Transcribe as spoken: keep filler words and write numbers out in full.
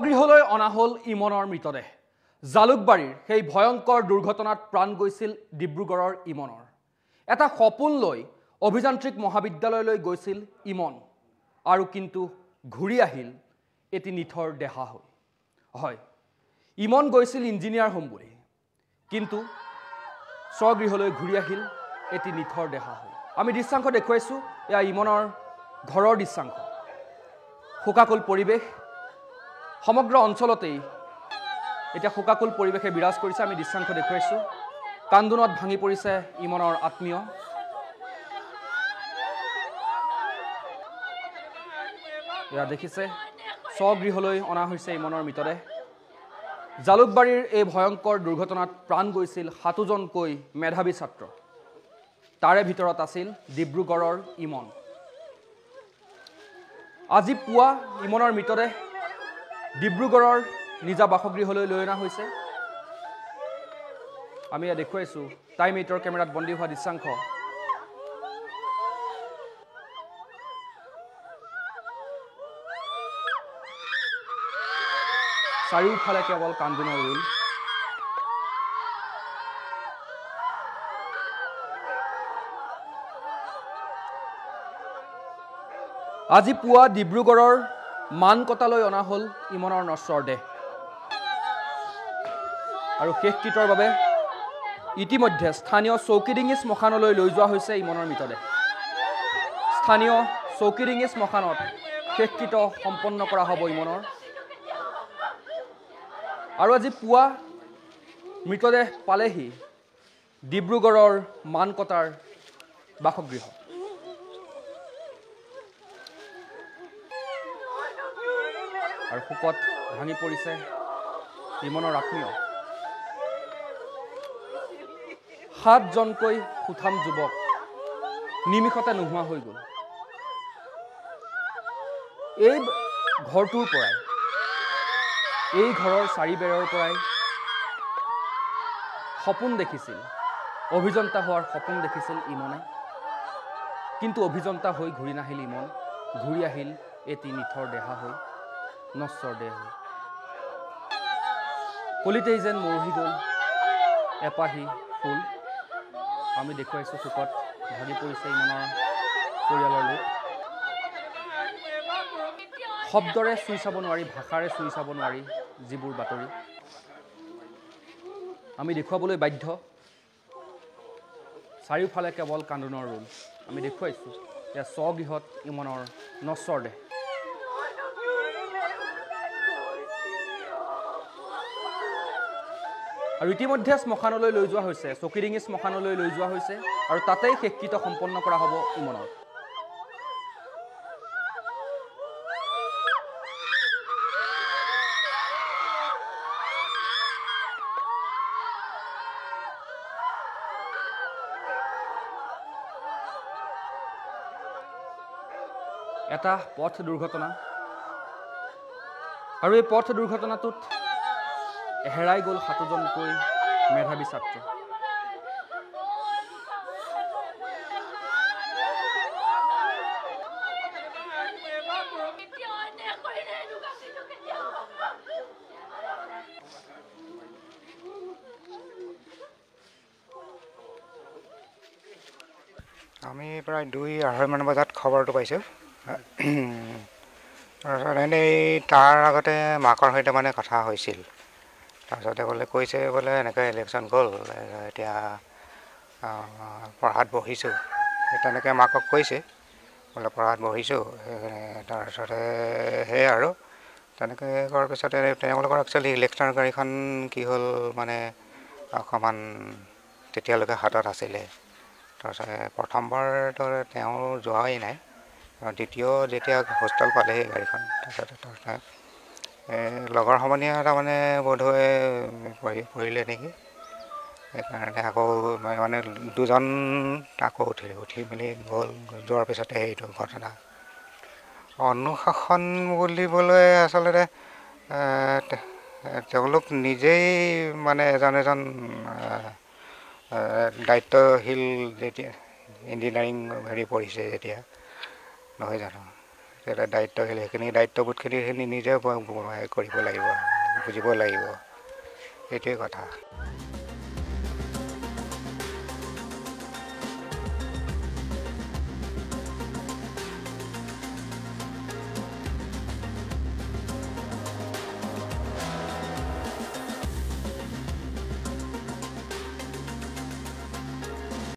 গৃহলৈ অনা হল ইমনৰ মৃতদেহ জালুকবাৰীৰ সেই ভয়ংকৰ দুৰ্ঘটনাত প্ৰাণ গৈছিল ডিব্ৰুগড়ৰ ইমনৰ এটা সপোন লৈ অভিযান্ত্ৰিক মহাবিদ্যালয়লৈ গৈছিল ইমন আৰু কিন্তু ঘূৰি আহিল এটি নিথৰ দেহা হৈ হয় ইমন গৈছিল ইঞ্জিনিয়াৰ হ'ম বুলি কিন্তু স্বগৃহলৈ ঘূৰি আহিল এটি নিথৰ দেহা হৈ আমি দৃশ্যাংশ দেখুৱাইছো এয়া ইমনৰ ঘৰৰ দৃশ্যাংশ শোকাকুল পৰিৱেশ সমগ্ৰ অঞ্চলতেই এতিয়া শোকাকুল পৰিৱেশে বিৰাজ কৰিছে আমি দৃশ্যাংশ দেখুৱাইছো কান্দোনত ভাঙি পৰিছে ইমনৰ আত্মীয় এয়া দেখিছে স্বগৃহলৈ অনা হৈছে ইমনৰ মৃতদেহ জালুকবাৰীৰ এই ভয়ংকৰ দুৰ্ঘটনাত প্ৰাণ গৈছিল সাতজনকৈ মেধাৱী ছাত্ৰ তাৰে ভিতৰত আছিল ডিব্ৰুগড়ৰ ইমন আজি পুৱা ইমনৰ মৃতদেহ ডিব্ৰুগড়ৰ নিজা বাসগৃহলৈ লৈ অনা হৈছে আমি এয়া দেখুৱাইছো টাইম এইটৰ কেমেৰাত বন্দী হোৱা দৃশ্যাংশ চাৰিওফালে কেৱল কান্দোনৰ ৰোল আজি পুৱা ডিব্ৰুগড়ৰ মানকটালৈ অনা হল ইমনৰ নশ্বৰ দেহ আৰু শেষকৃতৰ বাবে ইতিমধ্যে স্থানীয় চৌকিডিঙি শ্মশানলৈ লৈ যোৱা হৈছে ইমনৰ মৃতদেহ স্থানীয় চৌকিডিঙি শ্মশানত শেষকৃত সম্পন্ন কৰা হ'ব ইমনৰ আৰু আজি পুৱা মৃতদেহ পালেহি ডিব্ৰুগড়ৰ মানকটাৰ বাসগৃহ আৰু শোকত ভাঙি পৰিছে ইমনৰ আত্মীয় সাতজনকৈ সুঠাম যুৱক নিমিষতে নোহোৱা হৈ গ'ল এই ঘৰটোৰ পৰাই এই ঘৰৰ চাৰিবেৰৰ পৰাই সপোন দেখিছিল অভিযন্তা হোৱাৰ সপোন দেখিছিল ইমনে কিন্তু অভিযন্তা হৈ ঘূৰি নাহিল ইমন ঘূৰি আহিল এটি নিথৰ দেহা হৈ নশ্বৰ দেহ হৈ কলিতেই যেন মৰহি গ'ল এপাহি ফুল আমি দেখুৱাইছো শোকত ভাগি পৰিছে ইমনৰ পৰিয়ালৰ লোক শব্দৰে চুই চাব নোৱাৰি ভাষাৰে চুই চাব নোৱাৰি যিবোৰ বাতৰি আমি দেখুৱাবলৈ বাধ্য চাৰিওফালে কেৱল কান্দোনৰ ৰোল আমি দেখুৱাইছো এয়া স্বগৃহত ইমনৰ নশ্বৰ দেহ আৰু ইতিমধ্যে শ্মশানলৈ লৈ যোৱা হৈছে চৌকিডিঙি শ্মশানলৈ লৈ যোৱা হৈছে আৰু তাতেই শেষকৃত সম্পন্ন কৰা হ'ব ইমনৰ এটা পথ দুৰ্ঘটনা আৰু এই পথ দুৰ্ঘটনাটোত হেৰাই গ'ল সাতজনকৈ মেধাৱী ছাত্ৰ আমি প্ৰায় দুই আঢ়ৈমান বজাত খবৰটো পাইছোঁ এনেই তাৰ আগতে মাকৰ সৈতে মানে কথা হৈছিল তাৰপিছতে বোলে কৈছে বোলে এনেকৈ ইলেকশ্যন গ'ল এতিয়া পঢ়াত বহিছোঁ তেনেকৈ মাকক কৈছে বোলে পঢ়াত বহিছোঁ তাৰপিছতে সেয়াই আৰু তেনেকৈ কৰাৰ পিছতে তেওঁলোকৰ একচুৱেলি ইলেকশ্যনৰ গাড়ীখন কি হ'ল মানে অকণমান তেতিয়ালৈকে হাতত আছিলে তাৰপিছতে প্ৰথমবাৰতো তেওঁ যোৱাই নাই দ্বিতীয় যেতিয়া হোষ্টেল পালেহি গাড়ীখন তাৰপিছতে লগৰ সমনীয়া তাৰমানে বোধহয় পৰি পৰিলে নেকি সেইকাৰণে আকৌ মানে দুজন আকৌ উঠিলে উঠি মেলি গ'ল যোৱাৰ পিছতে সেইটো ঘটনা অনুশাসন বুলিবলৈ আচলতে তেওঁলোক নিজেই মানে এজন এজন দায়িত্বশীল যেতিয়া ইঞ্জিনিয়াৰিং হেৰি পঢ়িছে যেতিয়া নহয় জানো এটা দায়িত্বশীল সেইখিনি দায়িত্ববোধখিনি সেইখিনি নিজে কৰিব লাগিব বুজিব লাগিব এইটোৱে কথা